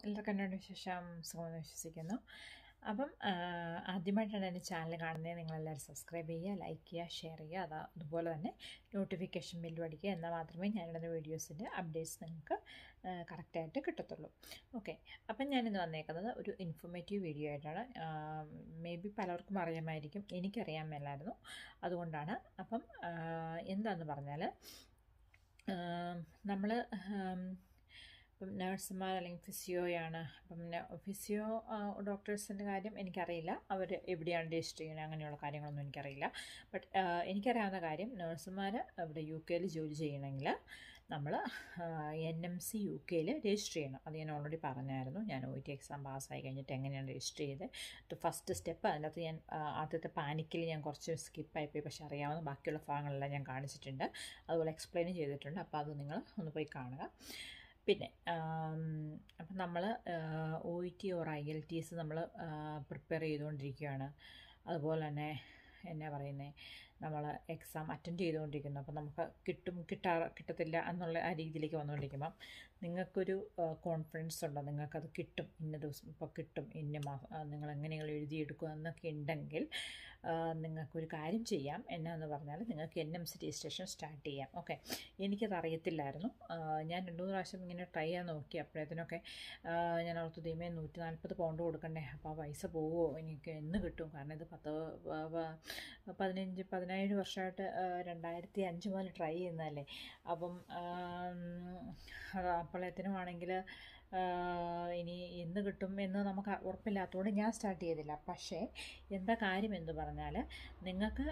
എല്ലാവർക്കും എന്നോട് വിശേഷം സുഖമെന്ന് വിശ്വസിക്കുന്നു. അപ്പം ആദ്യമായിട്ടാണ് എൻ്റെ ചാനൽ കാണുന്നത്. നിങ്ങളെല്ലാവരും സബ്സ്ക്രൈബ് ചെയ്യുക, ലൈക്ക് ചെയ്യുക, ഷെയർ ചെയ്യുക. അതുപോലെ തന്നെ നോട്ടിഫിക്കേഷൻ ബെല്ല് അടിക്കുക. എന്നാൽ മാത്രമേ ഞാനിടുന്ന വീഡിയോസിൻ്റെ അപ്ഡേറ്റ്സ് നിങ്ങൾക്ക് കറക്റ്റായിട്ട് കിട്ടത്തുള്ളൂ. ഓക്കെ, അപ്പം ഞാനിന്ന് വന്നേക്കുന്നത് ഒരു ഇൻഫോർമേറ്റീവ് വീഡിയോ ആയിട്ടാണ്. മേ ബി പലർക്കും അറിയാമായിരിക്കും, എനിക്കറിയാൻ മേലായിരുന്നു. അതുകൊണ്ടാണ്. അപ്പം എന്താണെന്ന് പറഞ്ഞാൽ നമ്മൾ ഇപ്പം നേഴ്സുമാർ അല്ലെങ്കിൽ ഫിസിയോയാണ്. അപ്പം ഫിസിയോ ഡോക്ടേഴ്സിൻ്റെ കാര്യം എനിക്കറിയില്ല, അവർ എവിടെയാണ് രജിസ്റ്റർ ചെയ്യുന്നത് അങ്ങനെയുള്ള കാര്യങ്ങളൊന്നും എനിക്കറിയില്ല. ബട്ട് എനിക്കറിയാവുന്ന കാര്യം, നേഴ്സുമാർ ഇവിടെ UK ജോലി ചെയ്യണമെങ്കിൽ നമ്മൾ NMC UK രജിസ്റ്റർ ചെയ്യണം. അത് ഞാൻ ഓൾറെഡി പറഞ്ഞായിരുന്നു. ഞാൻ OET എക്സാം പാസ്സായി കഴിഞ്ഞിട്ട് എങ്ങനെയാണ് രജിസ്റ്റർ ചെയ്തത് ഫസ്റ്റ് സ്റ്റെപ്പ്. അതിനകത്ത് ഞാൻ ആദ്യത്തെ പാനിക്കിൽ ഞാൻ കുറച്ച് സ്കിപ്പായിപ്പോയി, പക്ഷേ അറിയാവുന്ന ബാക്കിയുള്ള ഭാഗങ്ങളെല്ലാം ഞാൻ കാണിച്ചിട്ടുണ്ട്, അതുപോലെ എക്സ്പ്ലെയിൻ ചെയ്തിട്ടുണ്ട്. അപ്പോൾ അത് നിങ്ങൾ ഒന്ന് പോയി കാണുക. പിന്നെ അപ്പം നമ്മൾ OET ഓർ IELTS നമ്മൾ പ്രിപ്പയർ ചെയ്തുകൊണ്ടിരിക്കുകയാണ്. അതുപോലെ തന്നെ എന്നാ പറയുന്നത്, നമ്മൾ എക്സാം അറ്റൻഡ് ചെയ്തുകൊണ്ടിരിക്കുന്നു. അപ്പം നമുക്ക് കിട്ടത്തില്ല എന്നുള്ള ആ രീതിയിലേക്ക് വന്നുകൊണ്ടിരിക്കുമ്പം നിങ്ങൾക്കൊരു കോൺഫിഡൻസ് ഉണ്ടോ, നിങ്ങൾക്കത് കിട്ടും, ഇന്ന ദിവസം ഇപ്പോൾ കിട്ടും, നിങ്ങൾ എങ്ങനെയെങ്കിലും എഴുതിയെടുക്കുക എന്നൊക്കെ ഉണ്ടെങ്കിൽ നിങ്ങൾക്കൊരു കാര്യം ചെയ്യാം. എന്നാന്ന് പറഞ്ഞാൽ നിങ്ങൾക്ക് NMC രജിസ്ട്രേഷൻ സ്റ്റാർട്ട് ചെയ്യാം. ഓക്കെ, എനിക്കത് അറിയത്തില്ലായിരുന്നു. ഞാൻ 2-3 പ്രാവശ്യം ഇങ്ങനെ ട്രൈ ചെയ്യാൻ നോക്കി. അപ്പോഴത്തേനൊക്കെ ഞാൻ ഓർത്ത് ദൈവമേ 140 പൗണ്ട് കൊടുക്കണ്ടേ, അപ്പോൾ ആ പൈസ പോവുമോ, എനിക്ക് എന്ന് കിട്ടും? കാരണം ഇത് 17 വർഷമായിട്ട് 2005 മുതൽ ട്രൈ ചെയ്യുന്നതല്ലേ. അപ്പം അപ്പോഴത്തേനുമാണെങ്കിൽ ഇനി എന്ന് കിട്ടും എന്ന് നമുക്ക് ഉറപ്പില്ലാത്തതുകൊണ്ട് ഞാൻ സ്റ്റാർട്ട് ചെയ്തില്ല. പക്ഷേ എന്താ കാര്യം എന്ന് പറഞ്ഞാൽ, നിങ്ങൾക്ക്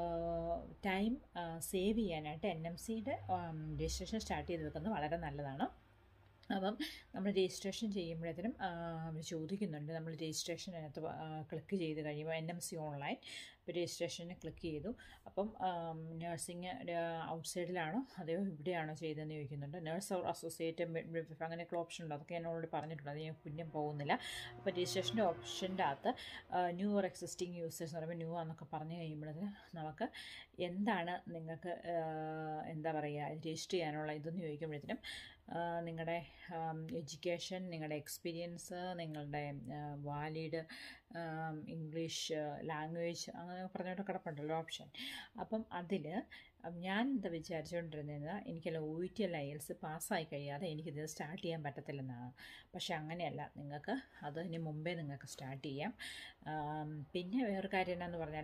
ടൈം സേവ് ചെയ്യാനായിട്ട് NMCയുടെ രജിസ്ട്രേഷൻ സ്റ്റാർട്ട് ചെയ്ത് വെക്കുന്നത് വളരെ നല്ലതാണ്. അപ്പം നമ്മൾ രജിസ്ട്രേഷൻ ചെയ്യുമ്പോഴത്തേനും അവർ ചോദിക്കുന്നുണ്ട്. നമ്മൾ രജിസ്ട്രേഷൻ അതിനകത്ത് ക്ലിക്ക് ചെയ്ത് കഴിയുമ്പോൾ NMC ഓൺലൈൻ രജിസ്ട്രേഷന് ക്ലിക്ക് ചെയ്തു. അപ്പം നഴ്സിംഗ് ഔട്ട്സൈഡിലാണോ അതെയോ ഇവിടെയാണോ ചെയ്തതെന്ന് ചോദിക്കുന്നുണ്ട്. നേഴ്സ് ഓർ അസോസിയേറ്റ് മിഡ്വൈഫർ അങ്ങനെയൊക്കെയുള്ള ഓപ്ഷൻ ഉണ്ട്. അതൊക്കെ ഞാൻ ഓൾറെഡി പറഞ്ഞിട്ടുണ്ട്, അത് ഞാൻ പിന്നെയും പോകുന്നില്ല. അപ്പോൾ രജിസ്ട്രേഷൻ്റെ ഓപ്ഷൻ്റെ അകത്ത് ന്യൂ ഓർ എക്സിസ്റ്റിംഗ് യൂസേഴ്സ് എന്ന് പറയുമ്പോൾ ന്യൂ ആണെന്നൊക്കെ പറഞ്ഞു കഴിയുമ്പോഴത്തേന് നമുക്ക് എന്താണ് നിങ്ങൾക്ക് എന്താ പറയുക രജിസ്റ്റർ ചെയ്യാനുള്ള ഇതെന്ന് ചോദിക്കുമ്പോഴത്തേനും നിങ്ങളുടെ എഡ്യൂക്കേഷൻ, നിങ്ങളുടെ എക്സ്പീരിയൻസ്, നിങ്ങളുടെ വാലിഡ് ഇംഗ്ലീഷ് ലാംഗ്വേജ് അങ്ങനെ പറഞ്ഞുകൊണ്ട് കിടപ്പുണ്ടല്ലോ ഓപ്ഷൻ. അപ്പം അതിൽ ഞാൻ എന്താ വിചാരിച്ചുകൊണ്ടിരുന്നത്, എനിക്കല്ല OET അല്ല IELTS പാസ്സായി കഴിയാതെ എനിക്കിത് സ്റ്റാർട്ട് ചെയ്യാൻ പറ്റത്തില്ലെന്നാണ്. പക്ഷേ അങ്ങനെയല്ല, നിങ്ങൾക്ക് അതിന് മുമ്പേ നിങ്ങൾക്ക് സ്റ്റാർട്ട് ചെയ്യാം. പിന്നെ വേറൊരു കാര്യം എന്നാന്ന് പറഞ്ഞാൽ,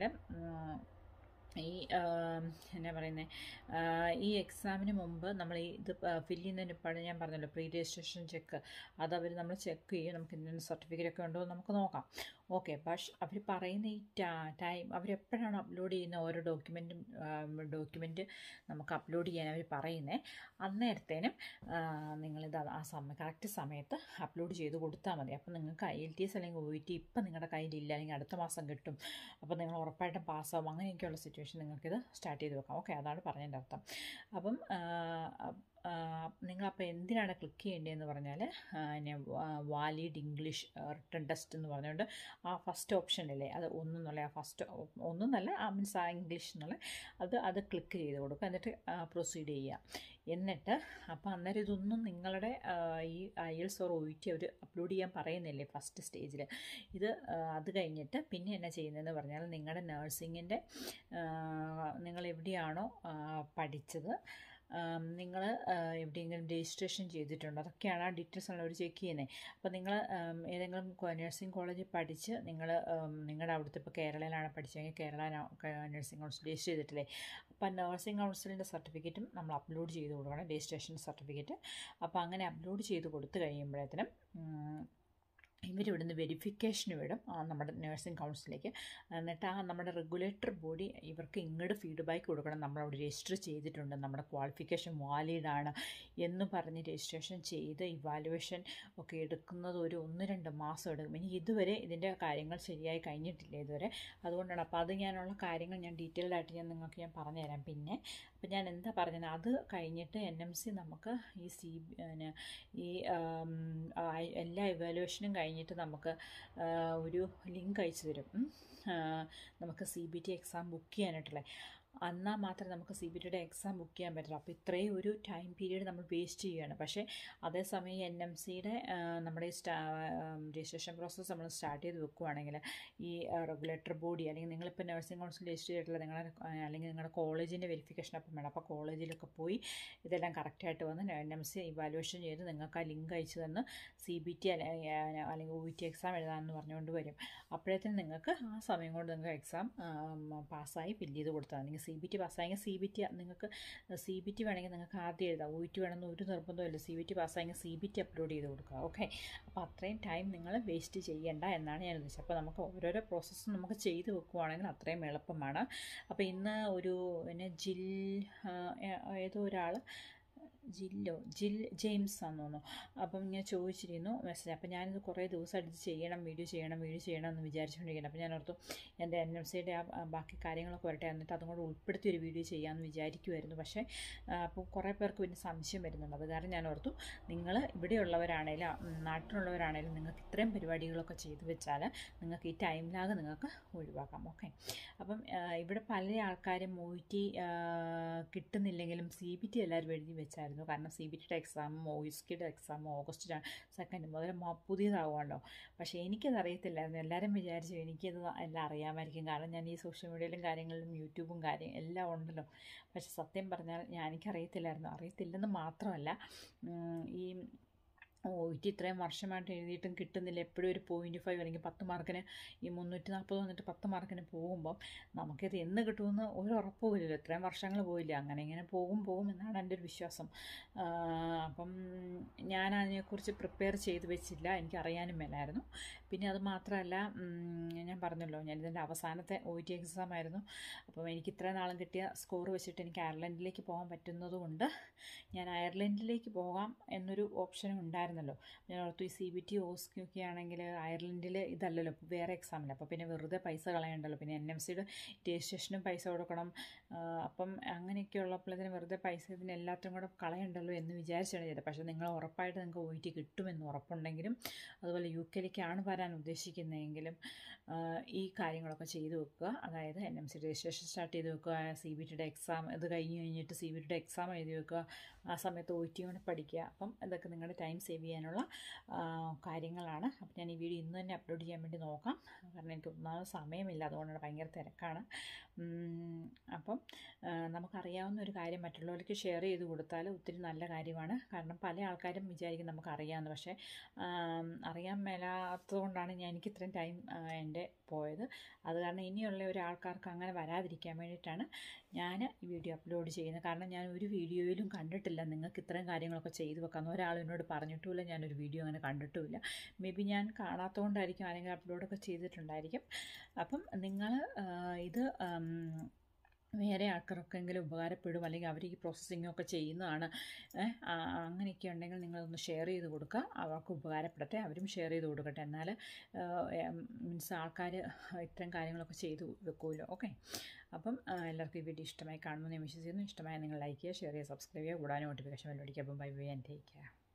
ഈ എന്നാ പറയുന്നത്, ഈ എക്സാമിന് മുമ്പ് നമ്മൾ ഇത് ഫില്ല് ചെയ്യുന്നതിന് ഇപ്പോഴും ഞാൻ പറഞ്ഞല്ലോ പ്രീ രജിസ്ട്രേഷൻ ചെക്ക്, അതവർ നമ്മൾ ചെക്ക് ചെയ്യും. നമുക്ക് എന്തെങ്കിലും സർട്ടിഫിക്കറ്റ് ഒക്കെ ഉണ്ടോ എന്ന് നമുക്ക് നോക്കാം. ഓക്കെ, പക്ഷേ അവർ പറയുന്ന ഈ ടൈം, അവരെപ്പോഴാണ് അപ്ലോഡ് ചെയ്യുന്ന ഓരോ ഡോക്യുമെൻറ്റ് നമുക്ക് അപ്ലോഡ് ചെയ്യാൻ അവർ പറയുന്നത്, അന്നേരത്തേനും നിങ്ങളിത് ആ കറക്റ്റ് സമയത്ത് അപ്ലോഡ് ചെയ്ത് കൊടുത്താൽ മതി. അപ്പോൾ നിങ്ങൾക്ക് IELTS അല്ലെങ്കിൽ OET ഇപ്പം നിങ്ങളുടെ കയ്യിലില്ല, അല്ലെങ്കിൽ അടുത്ത മാസം കിട്ടും, അപ്പോൾ നിങ്ങൾ ഉറപ്പായിട്ടും പാസ്സാവും. അങ്ങനെയൊക്കെയുള്ള സിറ്റുവേഷൻ നിങ്ങൾക്കിത് സ്റ്റാർട്ട് ചെയ്ത് വെക്കാം. ഓക്കെ, അതാണ് പറഞ്ഞതിൻ്റെ അർത്ഥം. അപ്പം നിങ്ങളപ്പോൾ എന്തിനാണ് ക്ലിക്ക് ചെയ്യേണ്ടതെന്ന് പറഞ്ഞാൽ, വാലിഡ് ഇംഗ്ലീഷ് റിട്ടൺ ടെസ്റ്റ് എന്ന് പറഞ്ഞുകൊണ്ട് ആ ഫസ്റ്റ് ഓപ്ഷനില്ലേ, അത് ഒന്നെന്നുള്ള ആ ഫസ്റ്റ് ഒന്നല്ല മീൻസ് ആ ഇംഗ്ലീഷ് എന്നുള്ള അത് ക്ലിക്ക് ചെയ്ത് കൊടുക്കുക. എന്നിട്ട് പ്രൊസീഡ് ചെയ്യുക. എന്നിട്ട് അപ്പോൾ അന്നേരം ഇതൊന്നും നിങ്ങളുടെ ഈ IELTS ഓർ OET അവർ അപ്ലോഡ് ചെയ്യാൻ പറയുന്നില്ലേ ഫസ്റ്റ് സ്റ്റേജിൽ. അത് കഴിഞ്ഞിട്ട് പിന്നെ എന്നാ ചെയ്യുന്നതെന്ന് പറഞ്ഞാൽ, നിങ്ങളുടെ നേഴ്സിങ്ങിൻ്റെ നിങ്ങൾ എവിടെയാണോ പഠിച്ചത്, നിങ്ങൾ എവിടെയെങ്കിലും രജിസ്ട്രേഷൻ ചെയ്തിട്ടുണ്ടോ, അതൊക്കെയാണ് ആ ഡീറ്റെയിൽസ് ആണ് അവർ ചെക്ക് ചെയ്യുന്നത്. അപ്പോൾ നിങ്ങൾ ഏതെങ്കിലും നഴ്സിംഗ് കോളേജിൽ പഠിച്ച് നിങ്ങളുടെ അവിടുത്തെ ഇപ്പോൾ കേരളയിലാണ് പഠിച്ചതെങ്കിൽ കേരള നഴ്സിംഗ് കൗൺസിൽ രജിസ്റ്റർ ചെയ്തിട്ടില്ലേ, അപ്പോൾ നഴ്സിംഗ് കൗൺസിലിൻ്റെ സർട്ടിഫിക്കറ്റും നമ്മൾ അപ്ലോഡ് ചെയ്ത് കൊടുക്കണം, രജിസ്ട്രേഷൻ സർട്ടിഫിക്കറ്റ്. അപ്പോൾ അങ്ങനെ അപ്ലോഡ് ചെയ്ത് കൊടുത്തു കഴിയുമ്പോഴത്തേനും ഇവരിവിടുന്ന് വെരിഫിക്കേഷന് വിടും നമ്മുടെ നഴ്സിംഗ് കൗൺസിലേക്ക്. എന്നിട്ട് നമ്മുടെ റെഗുലേറ്റർ ബോഡി ഇവർക്ക് ഇങ്ങോട്ട് ഫീഡ്ബാക്ക് കൊടുക്കണം, നമ്മളവിടെ രജിസ്റ്റർ ചെയ്തിട്ടുണ്ട്, നമ്മുടെ ക്വാളിഫിക്കേഷൻ വാലിഡാണ് എന്ന് പറഞ്ഞ് രജിസ്ട്രേഷൻ ചെയ്ത് ഇവാലുവേഷൻ ഒക്കെ എടുക്കുന്നത് ഒരു 1-2 മാസം എടുക്കും. ഇനി ഇതുവരെ ഇതിൻ്റെ കാര്യങ്ങൾ ശരിയായി കഴിഞ്ഞിട്ടില്ല ഇതുവരെ. അതുകൊണ്ടാണ്. അപ്പോൾ അത് ഞാനുള്ള കാര്യങ്ങൾ ഞാൻ ഡീറ്റെയിൽഡായിട്ട് നിങ്ങൾക്ക് ഞാൻ പറഞ്ഞുതരാം. പിന്നെ അപ്പോൾ ഞാൻ എന്താ പറഞ്ഞത്, അത് കഴിഞ്ഞിട്ട് NMC നമുക്ക് ഈ എല്ലാ ഇവാലുവേഷനും കഴിഞ്ഞിട്ട് നമുക്ക് ഒരു ലിങ്ക് അയച്ചു തരും, നമുക്ക് CBT എക്സാം ബുക്ക് ചെയ്യാനായിട്ടുള്ള. എന്നാൽ മാത്രമേ നമുക്ക് CBTയുടെ എക്സാം ബുക്ക് ചെയ്യാൻ പറ്റുള്ളൂ. അപ്പോൾ ഇത്രയും ഒരു ടൈം പീരീഡ് നമ്മൾ വേസ്റ്റ് ചെയ്യുകയാണ്. പക്ഷേ അതേസമയം NMCയുടെ നമ്മുടെ രജിസ്ട്രേഷൻ പ്രോസസ്സ് നമ്മൾ സ്റ്റാർട്ട് ചെയ്ത് വെക്കുകയാണെങ്കിൽ ഈ റെഗുലേറ്ററി ബോഡി അല്ലെങ്കിൽ നിങ്ങളിപ്പോൾ നഴ്സിംഗ് കൗൺസിൽ രജിസ്റ്റർ ചെയ്തിട്ടുള്ള നിങ്ങളുടെ അല്ലെങ്കിൽ നിങ്ങളുടെ കോളേജിൻ്റെ വെരിഫിക്കേഷൻ അപ്പം വേണം. അപ്പോൾ കോളേജിലൊക്കെ പോയി ഇതെല്ലാം കറക്റ്റായിട്ട് വന്ന് NMC ഇവാലുവേഷൻ ചെയ്ത് നിങ്ങൾക്ക് ആ ലിങ്ക് അയച്ചു തന്ന് CBT അല്ലെങ്കിൽ OET എക്സാം എഴുതാമെന്ന് പറഞ്ഞുകൊണ്ട് വരും. അപ്പോഴത്തേനും നിങ്ങൾക്ക് ആ സമയം കൊണ്ട് നിങ്ങൾക്ക് എക്സാം പാസ്സായി ഫില്ല് ചെയ്ത് കൊടുത്താൽ അല്ലെങ്കിൽ CBT പാസ്സായെങ്കിൽ CBT നിങ്ങൾക്ക് CBT വേണമെങ്കിൽ നിങ്ങൾക്ക് ആദ്യം എഴുതാം. OET വേണമെന്ന് ഒരു നിർബന്ധമില്ല. CBT പാസ്സായെങ്കിൽ CBT അപ്ലോഡ് ചെയ്ത് കൊടുക്കുക. ഓക്കെ, അപ്പോൾ അത്രയും ടൈം നിങ്ങൾ വേസ്റ്റ് ചെയ്യേണ്ട എന്നാണ് ഞാൻ ഉദ്ദേശിച്ചത്. അപ്പോൾ നമുക്ക് ഓരോരോ പ്രോസസ്സും നമുക്ക് ചെയ്ത് വെക്കുകയാണെങ്കിൽ അത്രയും എളുപ്പമാണ്. അപ്പോൾ ഇന്ന് ഒരു പിന്നെ ഏതോ ഒരാൾ ജിൽ ജെയിംസ് ആണെന്ന് തോന്നുന്നു. അപ്പം ഞാൻ ചോദിച്ചിരുന്നു മെസ്സേജ്. അപ്പം ഞാനിത് കുറേ ദിവസമായിട്ട് ഇത് വീഡിയോ ചെയ്യണം എന്ന് വിചാരിച്ചുകൊണ്ടിരിക്കണം. അപ്പോൾ ഞാൻ ഓർത്തു എൻ്റെ NMCയുടെ ആ ബാക്കി കാര്യങ്ങളൊക്കെ വരട്ടെ, എന്നിട്ട് അതും കൂടെ ഉൾപ്പെടുത്തി ഒരു വീഡിയോ ചെയ്യാമെന്ന് വിചാരിക്കുമായിരുന്നു. പക്ഷേ അപ്പോൾ കുറേ പേർക്ക് പിന്നെ സംശയം വരുന്നുണ്ട്. അത് കാരണം ഞാൻ ഓർത്തു നിങ്ങൾ ഇവിടെയുള്ളവരാണേലും നാട്ടിലുള്ളവരാണേലും നിങ്ങൾക്ക് ഇത്രയും പരിപാടികളൊക്കെ ചെയ്തു വെച്ചാൽ നിങ്ങൾക്ക് ഈ ടൈം ലാഗ് നിങ്ങൾക്ക് ഒഴിവാക്കാം. ഓക്കെ, അപ്പം ഇവിടെ പല ആൾക്കാരും OET കിട്ടുന്നില്ലെങ്കിലും CBT എല്ലാവരും എഴുതി വെച്ചായിരുന്നു. കാരണം CBTയുടെ എക്സാമും OETയുടെ എക്സാമും ഓഗസ്റ്റ് 2 മുതൽ പുതിയതാവുമല്ലോ. പക്ഷേ എനിക്കത് അറിയത്തില്ലായിരുന്നു. എല്ലാവരും വിചാരിച്ചു എനിക്കത് എല്ലാം അറിയാമായിരിക്കും, കാരണം ഞാൻ ഈ സോഷ്യൽ മീഡിയയിലും കാര്യങ്ങളിലും യൂട്യൂബും എല്ലാം ഉണ്ടല്ലോ. പക്ഷെ സത്യം പറഞ്ഞാൽ എനിക്കറിയത്തില്ലായിരുന്നു. അറിയത്തില്ലെന്ന് മാത്രമല്ല, ഈ OET ഇത്രയും വർഷമായിട്ട് എഴുതിയിട്ടും കിട്ടുന്നില്ല. എപ്പോഴും ഒരു 0.5 അല്ലെങ്കിൽ 10 മാർക്കിന് ഈ 340 വന്നിട്ട് 10 മാർക്കിന് പോകുമ്പോൾ നമുക്കിത് എന്ന് കിട്ടുമെന്ന് ഒരു ഉറപ്പുമില്ലല്ലോ. ഇത്രയും വർഷങ്ങൾ പോയില്ല. അങ്ങനെ പോകും എന്നാണ് എൻ്റെ ഒരു വിശ്വാസം. അപ്പം ഞാൻ അതിനെക്കുറിച്ച് പ്രിപ്പയർ ചെയ്ത് വെച്ചില്ല, എനിക്കറിയാനും മേലായിരുന്നു. പിന്നെ അത് മാത്രമല്ല, ഞാൻ പറഞ്ഞല്ലോ ഞാനിതിൻ്റെ അവസാനത്തെ OET എക്സാം ആയിരുന്നു. അപ്പം എനിക്ക് ഇത്രയും നാളും കിട്ടിയ സ്കോർ വെച്ചിട്ട് എനിക്ക് അയർലൻഡിലേക്ക് പോകാൻ പറ്റുന്നതുകൊണ്ട് ഞാൻ അയർലൻഡിലേക്ക് പോകാം എന്നൊരു ഓപ്ഷനും ഉണ്ടായിരുന്നല്ലോ. ഞാൻ ഓർത്തു ഈ CBT OSCE ഒക്കെ ആണെങ്കിൽ അയർലൻഡിൽ ഇതല്ലല്ലോ, വേറെ എക്സാമില്ല. അപ്പോൾ പിന്നെ വെറുതെ പൈസ കളയണ്ടല്ലോ. പിന്നെ NMCയുടെ രജിസ്ട്രേഷനും പൈസ കൊടുക്കണം. അപ്പം അങ്ങനെയൊക്കെ ഉള്ളപ്പോഴത്തേന് വെറുതെ പൈസ ഇതിന് എല്ലാത്തിനും കൂടെ കളയണ്ടല്ലോ എന്ന് വിചാരിച്ചാണ് ചെയ്തത്. പക്ഷേ നിങ്ങൾ ഉറപ്പായിട്ട് നിങ്ങൾക്ക് OET കിട്ടുമെന്ന് ഉറപ്പുണ്ടെങ്കിലും അതുപോലെ UKയിലേക്കാണ് വരാൻ ഉദ്ദേശിക്കുന്നതെങ്കിലും ഈ കാര്യങ്ങളൊക്കെ ചെയ്തു വെക്കുക. അതായത് NMC രജിസ്ട്രേഷൻ സ്റ്റാർട്ട് ചെയ്ത് വെക്കുക, CBTയുടെ എക്സാം ഇത് കഴിഞ്ഞിട്ട് CBTയുടെ എക്സാം എഴുതി വെക്കുക, ആ സമയത്ത് OET കൊണ്ട് പഠിക്കുക. അപ്പം ഇതൊക്കെ നിങ്ങളുടെ ടൈം സേവ് ചെയ്യാനുള്ള കാര്യങ്ങളാണ്. അപ്പം ഞാൻ ഈ വീഡിയോ ഇന്ന് തന്നെ അപ്ലോഡ് ചെയ്യാൻ വേണ്ടി നോക്കാം, കാരണം എനിക്ക് ഒന്നാമത് സമയമില്ല, അതുകൊണ്ടാണ് ഭയങ്കര തിരക്കാണ്. അപ്പം നമുക്കറിയാവുന്ന ഒരു കാര്യം മറ്റുള്ളവർക്ക് ഷെയർ ചെയ്ത് കൊടുത്താൽ ഒത്തിരി നല്ല കാര്യമാണ്. കാരണം പല ആൾക്കാരും വിചാരിക്കും നമുക്കറിയാമെന്ന്, പക്ഷേ അറിയാൻ മേലാത്തതുകൊണ്ടാണ് എനിക്ക് ഇത്രയും ടൈം എൻ്റെ പോയത്. അത് കാരണം ഇനിയുള്ള ഒരാൾക്കാർക്ക് അങ്ങനെ വരാതിരിക്കാൻ വേണ്ടിയിട്ടാണ് ഞാൻ ഈ വീഡിയോ അപ്ലോഡ് ചെയ്യുന്നത്. കാരണം ഞാൻ ഒരു വീഡിയോയിലും കണ്ടിട്ടില്ല നിങ്ങൾക്ക് ഇത്രയും കാര്യങ്ങളൊക്കെ ചെയ്തു വെക്കാമെന്ന്. ഒരാൾ എന്നോട് പറഞ്ഞിട്ടുമില്ല, ഞാനൊരു വീഡിയോ അങ്ങനെ കണ്ടിട്ടുമില്ല. മേ ബി ഞാൻ കാണാത്തതുകൊണ്ടായിരിക്കും, അല്ലെങ്കിൽ അപ്ലോഡൊക്കെ ചെയ്തിട്ടുണ്ടായിരിക്കും. അപ്പം നിങ്ങൾ ഇത് വേറെ ആൾക്കാർക്കെങ്കിലും ഉപകാരപ്പെടും, അല്ലെങ്കിൽ അവർ ഈ പ്രോസസ്സിങ്ങൊക്കെ ചെയ്യുന്നതാണ് അങ്ങനെയൊക്കെ ഉണ്ടെങ്കിൽ നിങ്ങളൊന്ന് ഷെയർ ചെയ്ത് കൊടുക്കുക. അവർക്ക് ഉപകാരപ്പെടട്ടെ, അവരും ഷെയർ ചെയ്ത് കൊടുക്കട്ടെ. എന്നാൽ മീൻസ് ആൾക്കാർ ഇത്തരം കാര്യങ്ങളൊക്കെ ചെയ്ത് വെക്കുമല്ലോ. ഓക്കെ, അപ്പം എല്ലാവർക്കും ഈ വീഡിയോ ഇഷ്ടമായി കാണുമെന്ന് ഞാൻ വിശ്വസിക്കുന്നു. ഇഷ്ടമായ നിങ്ങൾ ലൈക്ക് ചെയ്യുക, ഷെയർ ചെയ്യുക, സബ്സ്ക്രൈബ് ചെയ്യുക, കൂടാതെ നോട്ടിഫിക്കേഷൻ ബെൽ അടിക്കുക. അപ്പം ബൈ ആൻഡ് ടേക്ക് കെയർ.